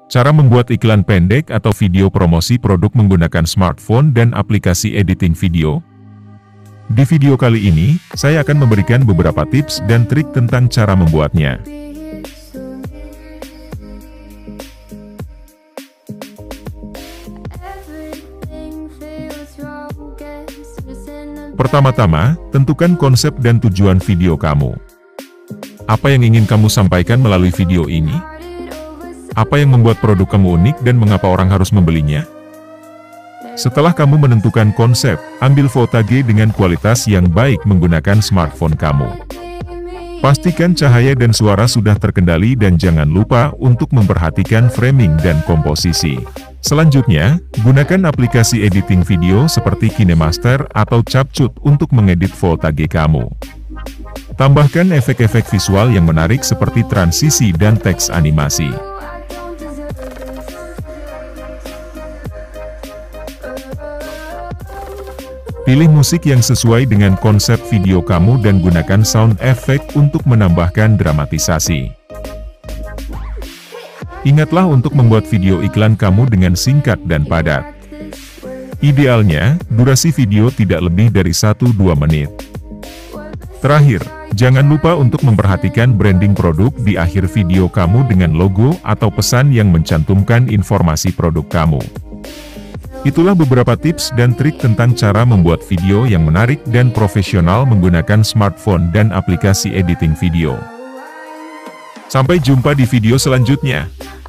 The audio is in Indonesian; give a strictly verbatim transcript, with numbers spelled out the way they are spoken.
Cara membuat iklan pendek atau video promosi produk menggunakan smartphone dan aplikasi editing video. Di video kali ini, saya akan memberikan beberapa tips dan trik tentang cara membuatnya. Pertama-tama, tentukan konsep dan tujuan video kamu. Apa yang ingin kamu sampaikan melalui video ini? Apa yang membuat produk kamu unik dan mengapa orang harus membelinya? Setelah kamu menentukan konsep, ambil footage dengan kualitas yang baik menggunakan smartphone kamu. Pastikan cahaya dan suara sudah terkendali dan jangan lupa untuk memperhatikan framing dan komposisi. Selanjutnya, gunakan aplikasi editing video seperti KineMaster atau CapCut untuk mengedit footage kamu. Tambahkan efek-efek visual yang menarik seperti transisi dan teks animasi. Pilih musik yang sesuai dengan konsep video kamu dan gunakan sound effect untuk menambahkan dramatisasi. Ingatlah untuk membuat video iklan kamu dengan singkat dan padat. Idealnya, durasi video tidak lebih dari satu sampai dua menit. Terakhir, jangan lupa untuk memperhatikan branding produk di akhir video kamu dengan logo atau pesan yang mencantumkan informasi produk kamu. Itulah beberapa tips dan trik tentang cara membuat video yang menarik dan profesional menggunakan smartphone dan aplikasi editing video. Sampai jumpa di video selanjutnya.